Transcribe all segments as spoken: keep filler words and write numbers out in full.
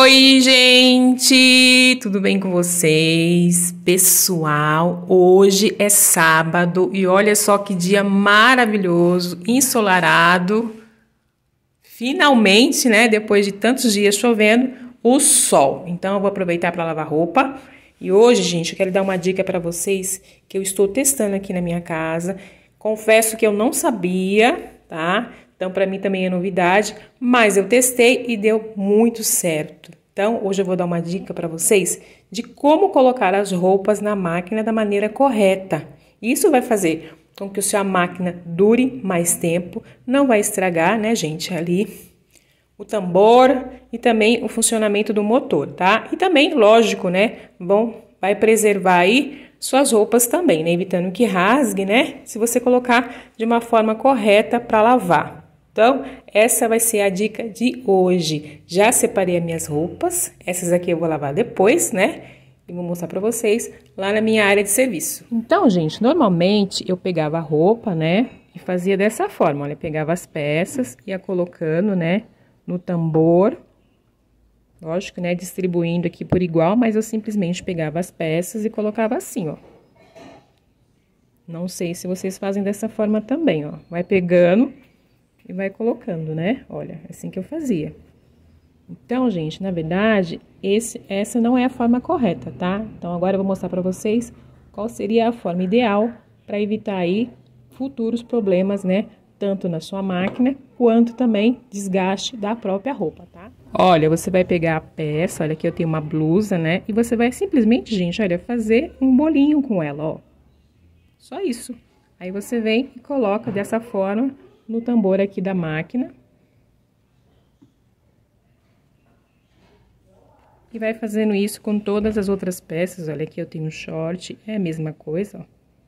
Oi, gente! Tudo bem com vocês? Pessoal, hoje é sábado e olha só que dia maravilhoso, ensolarado. Finalmente, né, depois de tantos dias chovendo, o sol. Então, eu vou aproveitar para lavar roupa. E hoje, gente, eu quero dar uma dica para vocês que eu estou testando aqui na minha casa. Confesso que eu não sabia, tá? Então, para mim também é novidade, mas eu testei e deu muito certo. Então, hoje eu vou dar uma dica para vocês de como colocar as roupas na máquina da maneira correta. Isso vai fazer com que a sua máquina dure mais tempo, não vai estragar, né, gente, ali o tambor e também o funcionamento do motor, tá? E também, lógico, né, bom, vai preservar aí suas roupas também, né, evitando que rasgue, né, se você colocar de uma forma correta para lavar. Então, essa vai ser a dica de hoje. Já separei as minhas roupas, essas aqui eu vou lavar depois, né? E vou mostrar pra vocês lá na minha área de serviço. Então, gente, normalmente eu pegava a roupa, né? E fazia dessa forma, olha, pegava as peças, ia colocando, né? No tambor. Lógico, né? Distribuindo aqui por igual, mas eu simplesmente pegava as peças e colocava assim, ó. Não sei se vocês fazem dessa forma também, ó. Vai pegando e vai colocando, né? Olha, é assim que eu fazia. Então, gente, na verdade, esse, essa não é a forma correta, tá? Então, agora eu vou mostrar pra vocês qual seria a forma ideal para evitar aí futuros problemas, né? Tanto na sua máquina, quanto também desgaste da própria roupa, tá? Olha, você vai pegar a peça, olha aqui eu tenho uma blusa, né? E você vai simplesmente, gente, olha, fazer um bolinho com ela, ó. Só isso. Aí você vem e coloca dessa forma no tambor aqui da máquina. E vai fazendo isso com todas as outras peças. Olha, aqui eu tenho um short, é a mesma coisa, ó.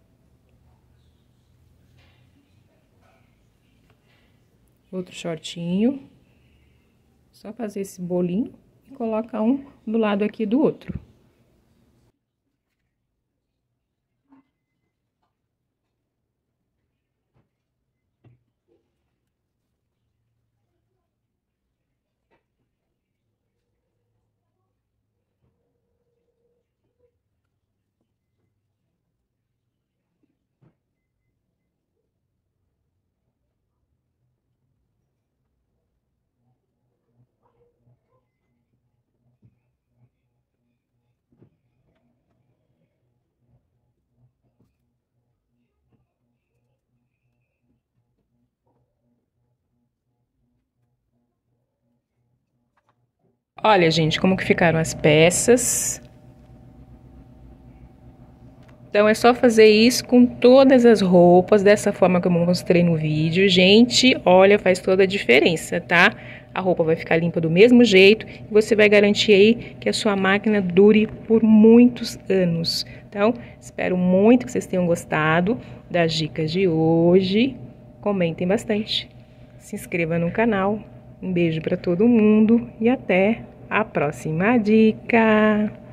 Outro shortinho. Só fazer esse bolinho e coloca um do lado aqui do outro. Olha, gente, como que ficaram as peças. Então, é só fazer isso com todas as roupas, dessa forma que eu mostrei no vídeo. Gente, olha, faz toda a diferença, tá? A roupa vai ficar limpa do mesmo jeito e você vai garantir aí que a sua máquina dure por muitos anos. Então, espero muito que vocês tenham gostado das dicas de hoje. Comentem bastante. Se inscreva no canal. Um beijo para todo mundo e até a próxima dica!